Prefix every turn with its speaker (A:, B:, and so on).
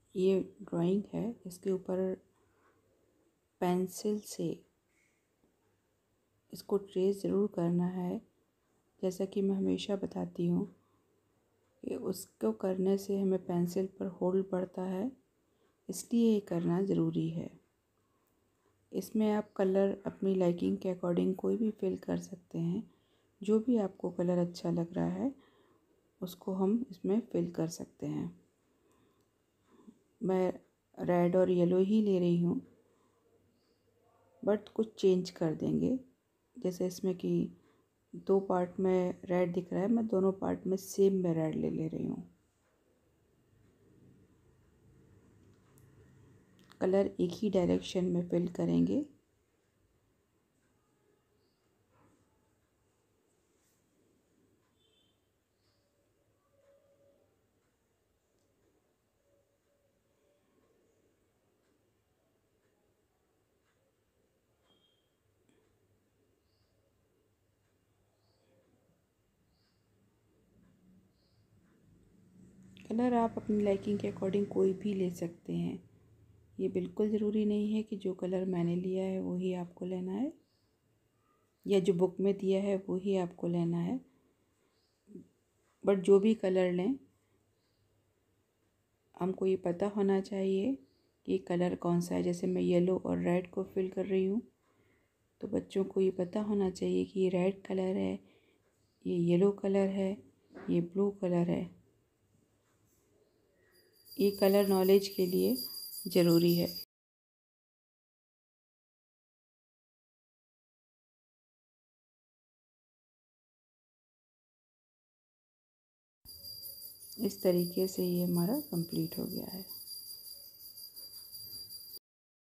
A: ये ड्राइंग है, इसके ऊपर पेंसिल से इसको ट्रेस ज़रूर करना है। जैसा कि मैं हमेशा बताती हूँ कि उसको करने से हमें पेंसिल पर होल्ड पड़ता है, इसलिए ये करना ज़रूरी है। इसमें आप कलर अपनी लाइकिंग के अकॉर्डिंग कोई भी फिल कर सकते हैं। जो भी आपको कलर अच्छा लग रहा है उसको हम इसमें फिल कर सकते हैं। मैं रेड और येलो ही ले रही हूँ, बट कुछ चेंज कर देंगे। जैसे इसमें कि 2 पार्ट में रेड दिख रहा है, मैं दोनों पार्ट में सेम में रेड ले रही हूँ। कलर एक ही डायरेक्शन में फिल करेंगे। कलर आप अपनी लाइकिंग के अकॉर्डिंग कोई भी ले सकते हैं। ये बिल्कुल ज़रूरी नहीं है कि जो कलर मैंने लिया है वही आपको लेना है, या जो बुक में दिया है वही आपको लेना है। बट जो भी कलर लें, हमको ये पता होना चाहिए कि कलर कौन सा है। जैसे मैं येलो और रेड को फिल कर रही हूँ, तो बच्चों को ये पता होना चाहिए कि ये रेड कलर है, ये येलो कलर है, ये ब्लू कलर है। ये कलर नॉलेज के लिए ज़रूरी है। इस तरीके से ये हमारा कंप्लीट हो गया है।